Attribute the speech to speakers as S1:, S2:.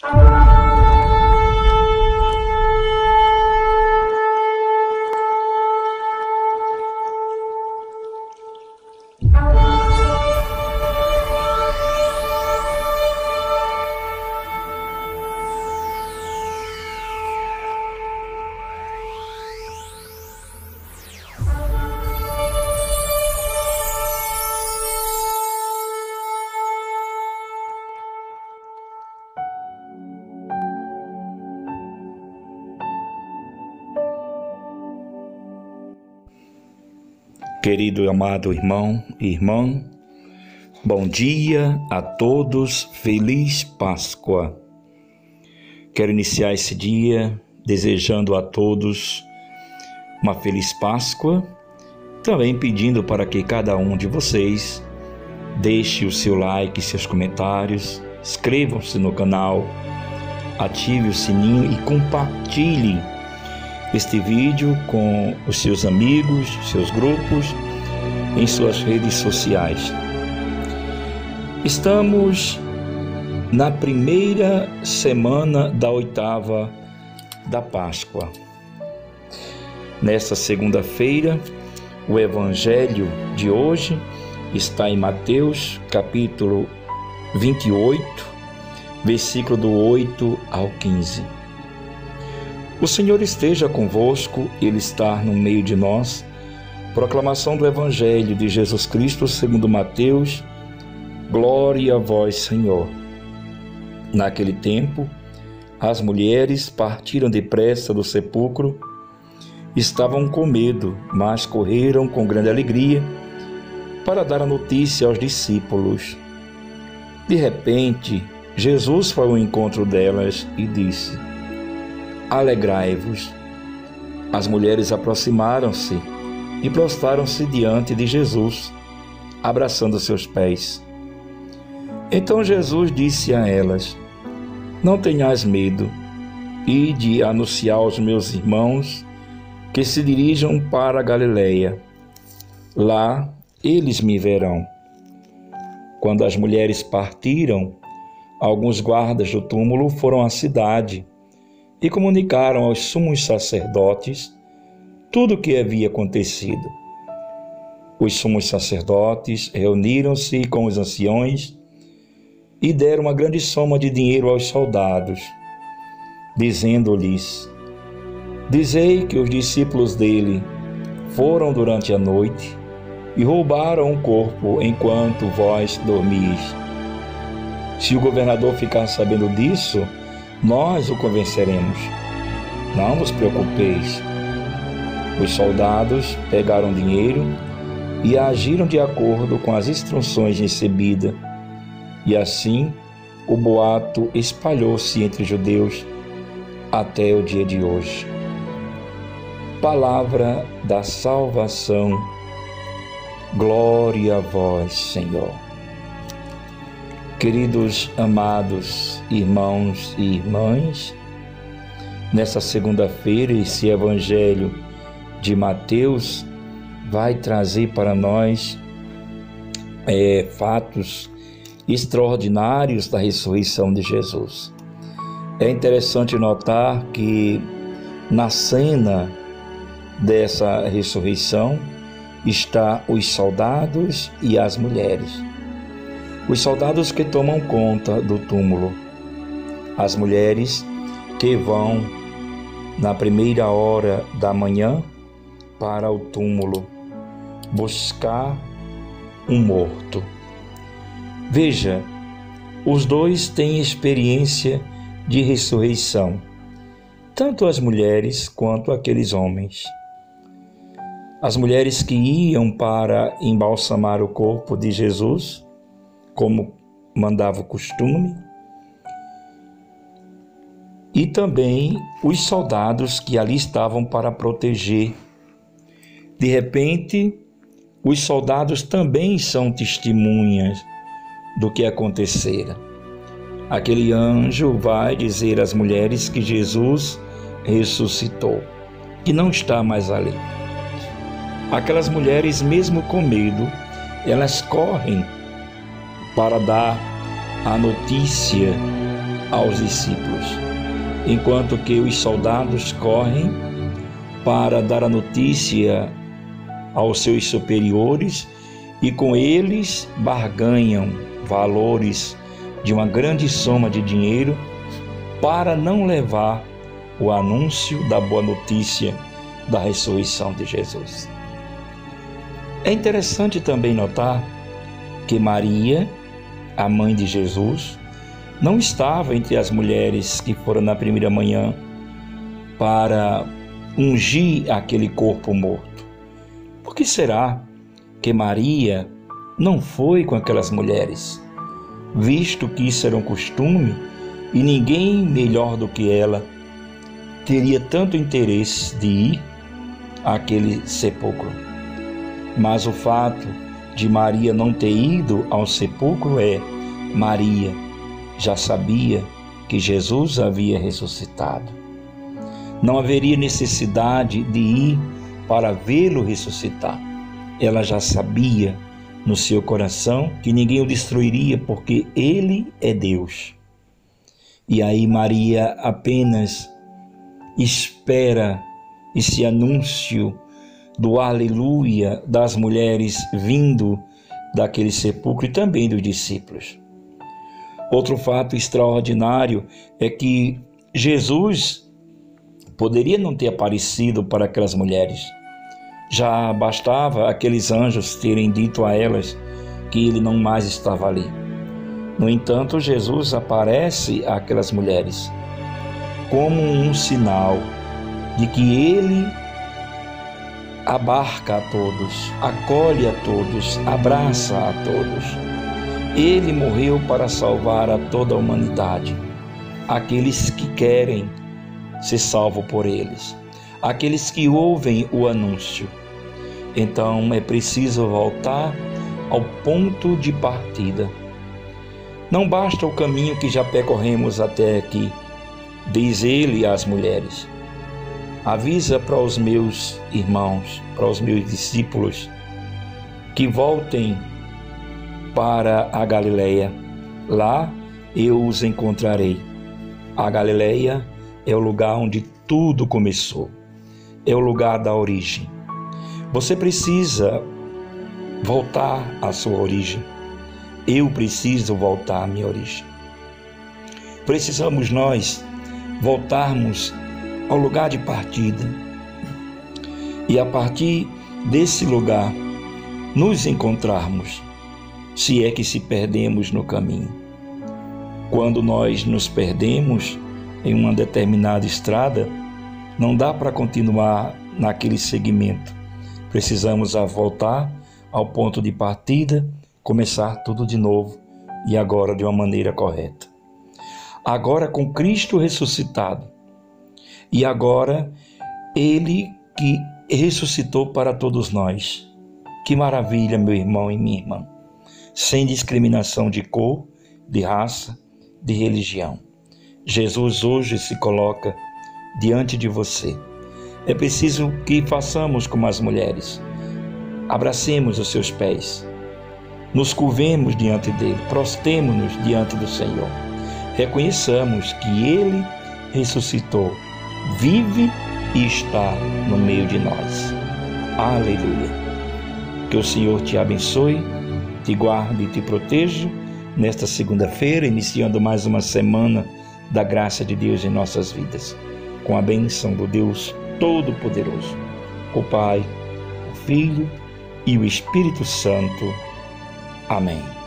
S1: Querido e amado irmão e irmã, bom dia a todos, feliz Páscoa. Quero iniciar esse dia desejando a todos uma feliz Páscoa, também pedindo para que cada um de vocês deixe o seu like, seus comentários, inscrevam-se no canal, ative o sininho e compartilhe este vídeo com os seus amigos, seus grupos, em suas redes sociais. Estamos na primeira semana da oitava da Páscoa. Nesta segunda-feira, o Evangelho de hoje está em Mateus, capítulo 28, versículo do 8 ao 15. O Senhor esteja convosco, Ele está no meio de nós. Proclamação do Evangelho de Jesus Cristo segundo Mateus. Glória a vós, Senhor. Naquele tempo, as mulheres partiram depressa do sepulcro. Estavam com medo, mas correram com grande alegria para dar a notícia aos discípulos. De repente, Jesus foi ao encontro delas e disse: Alegrai-vos. As mulheres aproximaram-se e prostraram-se diante de Jesus, abraçando seus pés. Então Jesus disse a elas: Não tenhais medo, ide anunciar aos meus irmãos que se dirijam para a Galileia. Lá eles me verão. Quando as mulheres partiram, alguns guardas do túmulo foram à cidade e comunicaram aos sumos sacerdotes tudo o que havia acontecido. Os sumos sacerdotes reuniram-se com os anciões e deram uma grande soma de dinheiro aos soldados, dizendo-lhes: Dizei que os discípulos dele foram durante a noite e roubaram o corpo enquanto vós dormis. Se o governador ficar sabendo disso, nós o convenceremos. Não vos preocupeis. Os soldados pegaram dinheiro e agiram de acordo com as instruções recebidas. E assim o boato espalhou-se entre os judeus até o dia de hoje. Palavra da salvação. Glória a vós, Senhor. Queridos, amados irmãos e irmãs, nessa segunda-feira, esse Evangelho de Mateus vai trazer para nós fatos extraordinários da ressurreição de Jesus. É interessante notar que na cena dessa ressurreição está os soldados e as mulheres. Os soldados que tomam conta do túmulo, as mulheres que vão na primeira hora da manhã para o túmulo buscar um morto. Veja, os dois têm experiência de ressurreição, tanto as mulheres quanto aqueles homens. As mulheres que iam para embalsamar o corpo de Jesus, como mandava o costume, e também os soldados que ali estavam para proteger. De repente, os soldados também são testemunhas do que acontecera. Aquele anjo vai dizer às mulheres que Jesus ressuscitou, que não está mais ali. Aquelas mulheres, mesmo com medo, elas correm para dar a notícia aos discípulos, enquanto que os soldados correm para dar a notícia aos seus superiores e com eles barganham valores de uma grande soma de dinheiro para não levar o anúncio da boa notícia da ressurreição de Jesus. É interessante também notar que Maria, a mãe de Jesus, não estava entre as mulheres que foram na primeira manhã para ungir aquele corpo morto. Por que será que Maria não foi com aquelas mulheres, visto que isso era um costume e ninguém melhor do que ela teria tanto interesse de ir àquele sepulcro? Mas o fato de Maria não ter ido ao sepulcro Maria já sabia que Jesus havia ressuscitado. Não haveria necessidade de ir para vê-lo ressuscitar. Ela já sabia no seu coração que ninguém o destruiria, porque ele é Deus. E aí Maria apenas espera esse anúncio do aleluia das mulheres vindo daquele sepulcro e também dos discípulos. Outro fato extraordinário é que Jesus poderia não ter aparecido para aquelas mulheres. Já bastava aqueles anjos terem dito a elas que ele não mais estava ali. No entanto, Jesus aparece àquelas mulheres como um sinal de que ele abarca a todos, acolhe a todos, abraça a todos. Ele morreu para salvar a toda a humanidade, aqueles que querem ser salvos por eles, aqueles que ouvem o anúncio. Então é preciso voltar ao ponto de partida. Não basta o caminho que já percorremos até aqui, diz ele às mulheres. Avisa para os meus irmãos, para os meus discípulos, que voltem para a Galileia. Lá eu os encontrarei. A Galileia é o lugar onde tudo começou. É o lugar da origem. Você precisa voltar à sua origem. Eu preciso voltar à minha origem. Precisamos nós voltarmos ao lugar de partida e a partir desse lugar nos encontrarmos, se é que se perdemos no caminho. Quando nós nos perdemos em uma determinada estrada, não dá para continuar naquele segmento. Precisamos voltar ao ponto de partida, começar tudo de novo e agora de uma maneira correta. Agora com Cristo ressuscitado, e agora ele que ressuscitou para todos nós. Que maravilha, meu irmão e minha irmã. Sem discriminação de cor, de raça, de religião. Jesus hoje se coloca diante de você. É preciso que façamos como as mulheres. Abracemos os seus pés. Nos curvemos diante dele. Prostemos-nos diante do Senhor. Reconheçamos que ele ressuscitou, vive e está no meio de nós. Aleluia. Que o Senhor te abençoe, te guarde e te proteja nesta segunda-feira, iniciando mais uma semana da graça de Deus em nossas vidas, com a bênção do Deus Todo-Poderoso, o Pai, o Filho e o Espírito Santo. Amém.